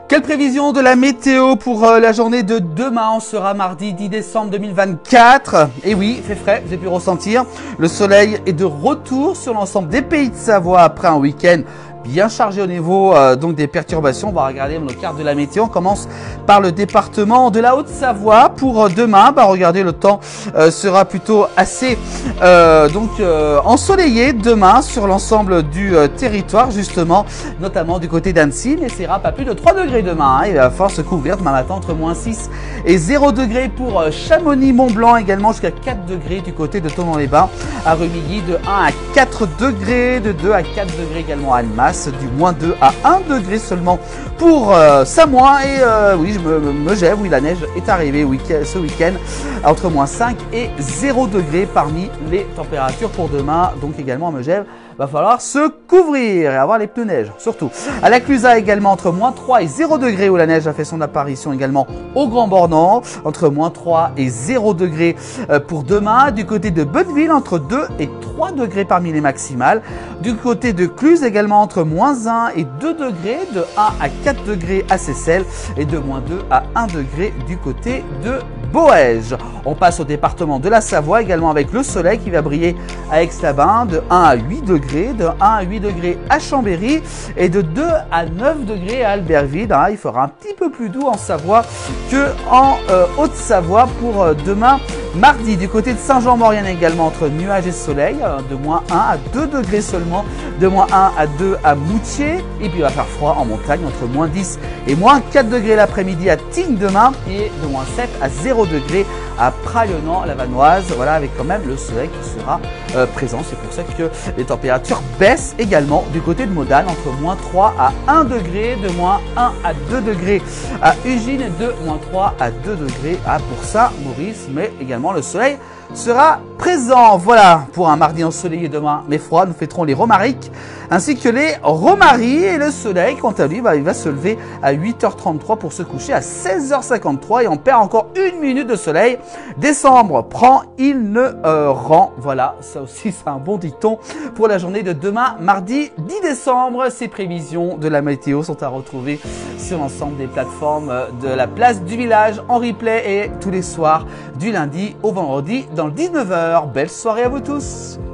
Quelle prévision de la météo pour la journée de demain? On sera mardi 10 décembre 2024. Et oui, il fait frais, vous avez pu ressentir. Le soleil est de retour sur l'ensemble des pays de Savoie après un week-end bien chargé au niveau donc des perturbations. On va regarder nos cartes de la météo. On commence par le département de la Haute-Savoie. Pour demain, regardez, le temps sera plutôt assez ensoleillé demain sur l'ensemble du territoire, justement, notamment du côté d'Annecy. Mais ça ira pas plus de 3 degrés demain. Il va falloir se couvrir demain matin entre moins 6 et 0 degrés pour Chamonix-Mont-Blanc, également jusqu'à 4 degrés du côté de Thonon-les-Bains. À Rumilly, de 1 à 4 degrés, de 2 à 4 degrés également à Annemasse, du moins 2 à 1 degré seulement pour Samoin. Et oui, je me gève, oui, la neige est arrivée ce week-end entre moins 5 et 0 degré parmi les températures pour demain. Donc également à Megève, va falloir se couvrir et avoir les pneus neige, surtout. À la Clusaz également entre moins 3 et 0 degré où la neige a fait son apparition également au Grand Bornand, entre moins 3 et 0 degré pour demain. Du côté de Bonneville, entre 2 et 3 degrés parmi les maximales. Du côté de Cluse également entre moins 1 et 2 degrés, de 1 à 4 degrés à Seyssel et de moins 2 à 1 degré du côté de Boëge. On passe au département de la Savoie également avec le soleil qui va briller à Aix-les-Bains, de 1 à 8 degrés, de 1 à 8 degrés à Chambéry et de 2 à 9 degrés à Albertville. Il fera un petit peu plus doux en Savoie que en Haute-Savoie pour demain mardi. Du côté de Saint-Jean-Maurienne également entre nuages et soleil, de moins 1 à 2 degrés seulement, de moins 1 à 2 à Moutier. Et puis il va faire froid en montagne entre moins 10 et moins 4 degrés l'après-midi à Tignes demain et de moins 7 à 0 degrés à Praillonnan, la Vanoise. Voilà, avec quand même le soleil qui sera présent. C'est pour ça que les températures baissent également du côté de Modane entre moins 3 à 1 degré, de moins 1 à 2 degrés à Ugine et de moins 3 à 2 degrés à Boursa-Maurice. Mais également le soleil sera présent. Voilà pour un mardi ensoleillé demain mais froid. Nous fêterons les Romariques ainsi que les Romaries et le soleil quant à lui il va se lever à 8h33 pour se coucher à 16h53 et on perd encore 1 minute de soleil. Décembre prend, il ne rend. Voilà, ça aussi c'est un bon dicton pour la journée de demain mardi 10 décembre. Ces prévisions de la météo sont à retrouver sur l'ensemble des plateformes de la place du village en replay et tous les soirs du lundi au vendredi dans le 19h. Belle soirée à vous tous.